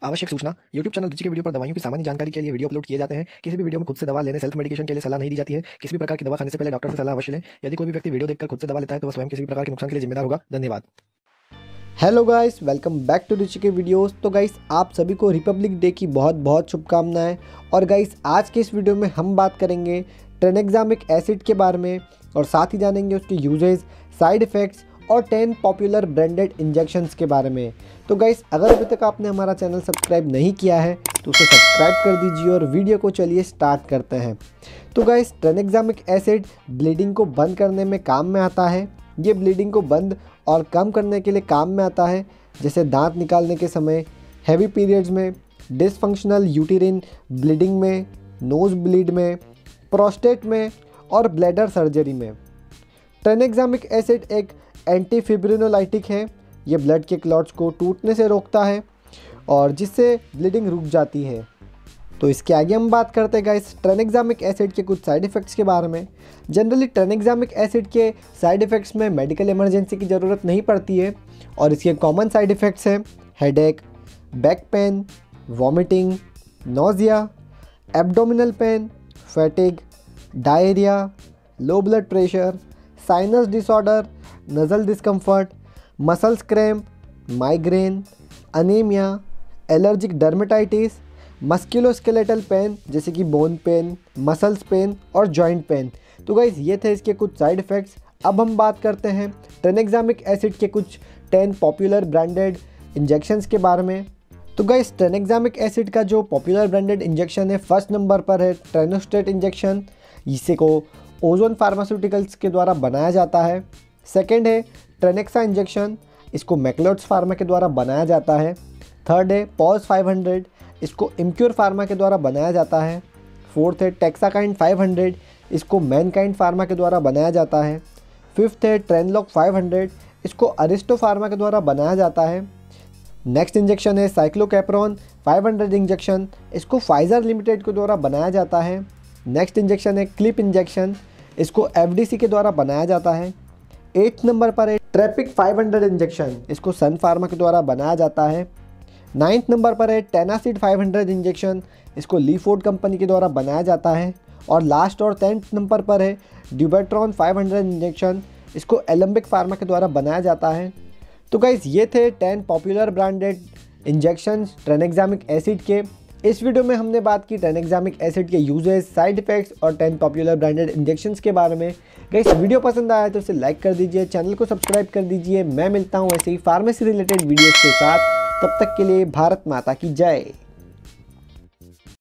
आवश्यक सूचना। YouTube channel रुचि के वीडियो पर दवाइयों की सामान्य जानकारी के लिए वीडियो अपलोड किए जाते हैं। किसी भी वीडियो में खुद से दवा लेने सेल्फ मेडिकेशन के लिए सलाह नहीं दी जाती है। किसी भी प्रकार की दवा खाने से पहले डॉक्टर से सलाह अवश्य लें। यदि कोई भी व्यक्ति वीडियो देखकर खुद से दवा लेता है तो वह स्वयं किसी भी प्रकार के नुकसान के लिए जिम्मेदार होगा। धन्यवाद। Hello guys, welcome back to Ruchi के वीडियोस। तो गाइस, आप सभी को रिपब्लिक डे की बहुत बहुत शुभकामनाएं। और गाइस, आज के इस वीडियो में हम बात करेंगे ट्रेनेक्सामिक एसिड के बारे में और साथ ही जानेंगे उसके यूजेस, साइड इफ़ेक्ट्स और 10 पॉपुलर ब्रांडेड इंजेक्शंस के बारे में। तो गाइस, अगर अभी तक आपने हमारा चैनल सब्सक्राइब नहीं किया है तो उसे सब्सक्राइब कर दीजिए और वीडियो को चलिए स्टार्ट करते हैं। तो गाइस, ट्रेनेक्सामिक एसिड ब्लीडिंग को बंद करने में काम में आता है। ये ब्लीडिंग को बंद और कम करने के लिए काम में आता है, जैसे दांत निकालने के समय, हैवी पीरियड्स में, डिसफंक्शनल यूटेरिन ब्लीडिंग में, नोज ब्लीड में, प्रोस्टेट में और ब्लैडर सर्जरी में। ट्रेनेक्सामिक एसिड एक एंटीफिब्रिनोलाइटिक है। ये ब्लड के क्लॉट्स को टूटने से रोकता है और जिससे ब्लीडिंग रुक जाती है। तो इसके आगे हम बात करते हैं गाइस ट्रेनेक्सामिक एसिड के कुछ साइड इफ़ेक्ट्स के बारे में। जनरली ट्रेनेक्सामिक एसिड के साइड इफ़ेक्ट्स में मेडिकल इमरजेंसी की ज़रूरत नहीं पड़ती है और इसके कॉमन साइड इफ़ेक्ट्स हैं headache, back pain, vomiting, nausea, abdominal pain, fatigue, diarrhoea, low blood pressure, sinus disorder, nasal discomfort, muscles cramp, migraine, anaemia, allergic dermatitis, musculoskeletal pain जैसे कि बोन पेन, मसल्स पेन और joint pain. तो guys, ये थे इसके कुछ side effects. अब हम बात करते हैं ट्रेनेक्सामिक एसिड के कुछ 10 पॉपुलर ब्रांडेड इंजेक्शंस के बारे में। तो गाइस, ट्रेनेक्सामिक एसिड का जो पॉपुलर ब्रांडेड इंजेक्शन है, फर्स्ट नंबर पर है ट्रेनोस्टेट इंजेक्शन। इसे को ओजोन फार्मास्यूटिकल्स के द्वारा बनाया जाता है। सेकेंड है ट्रेनेक्सा इंजेक्शन, इसको मैक्लोड्स फार्मा के द्वारा बनाया जाता है। थर्ड है पॉज 500, इसको इम्क्योर फार्मा के द्वारा बनाया जाता है। फोर्थ है टेक्साकाइंड 500, इसको मैनकाइंड फार्मा के द्वारा बनाया जाता है। फिफ्थ है ट्रेनलॉक 500, इसको अरिस्टो फार्मा के द्वारा बनाया जाता है। नेक्स्ट इंजेक्शन है साइक्लोकैप्रोन 500 इंजेक्शन, इसको फाइजर लिमिटेड के द्वारा बनाया जाता है। नेक्स्ट इंजेक्शन है क्लिप इंजेक्शन, इसको एफडीसी के द्वारा बनाया जाता है। 8th नंबर पर है ट्रेपिक 500 इंजेक्शन, इसको सन फार्मा के द्वारा बनाया जाता है। 9th नंबर पर है टेनासिड 500 इंजेक्शन, इसको लीफोर्ड कंपनी के द्वारा बनाया जाता है। और लास्ट और 10th नंबर पर है ड्यूबेट्रॉन 500 इंजेक्शन, इसको एलम्बिक फार्मा के द्वारा बनाया जाता है। तो गाइस, ये थे 10 popular branded injections tranexamic acid के। इस वीडियो में हमने बात की ट्रेनेक्सामिक एसिड के यूजेस, साइड इफ़ेक्ट्स और 10 पॉपुलर ब्रांडेड इंजेक्शंस के बारे में। गाइस, वीडियो पसंद आया तो इसे लाइक कर दीजिए, चैनल को सब्सक्राइब कर दीजिए। मैं मिलता हूँ ऐसे ही फार्मेसी रिलेटेड वीडियोज़ के साथ। तब तक के लिए भारत माता की जय।